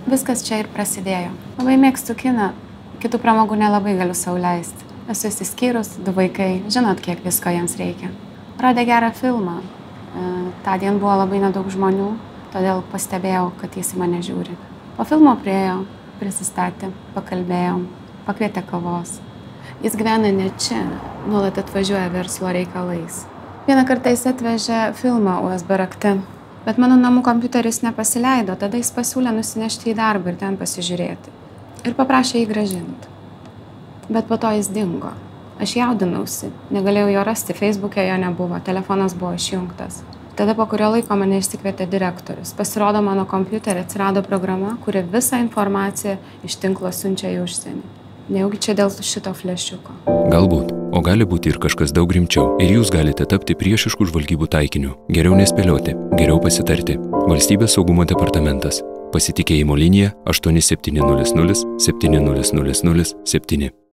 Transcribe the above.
Viskas čia ir prasidėjo. Labai mėgstu kiną, kitų pramogų nelabai galiu sau leisti. Esu išsiskyrus, 2 vaikai, žinot, kiek visko jiems reikia. Rodė gerą filmą. Tądien buvo labai nedaug žmonių, todėl pastebėjau, kad jis į mane žiūri. Po filmo priėjo, prisistatė, pakalbėjom, pakvietė kavos. Jis gyvena ne čia, nuolat atvažiuoja verslo reikalais. Vieną kartą jis atvežė filmą USB rakte, bet mano namų kompiuteris nepasileido, tada jis pasiūlė nusinešti į darbą ir ten pasižiūrėti. Ir paprašė jį grąžinti. Bet po to jis dingo. Aš jaudinausi, negalėjau jo rasti, Facebook'e jo nebuvo, telefonas buvo išjungtas. Tada po kurio laiko mane išsikvietė direktorius. Pasirodo, mano kompiuterį atsirado programa, kuri visą informaciją iš tinklo siunčia į užsienį. Nejaugi čia dėl šito flešiuko. Galbūt, o gali būti ir kažkas daug rimčiau. Ir jūs galite tapti priešiškų žvalgybų taikiniu. Geriau nespėlioti, geriau pasitarti. Valstybės saugumo departamentas. Pasitikėjimo linija 8700 7000 7.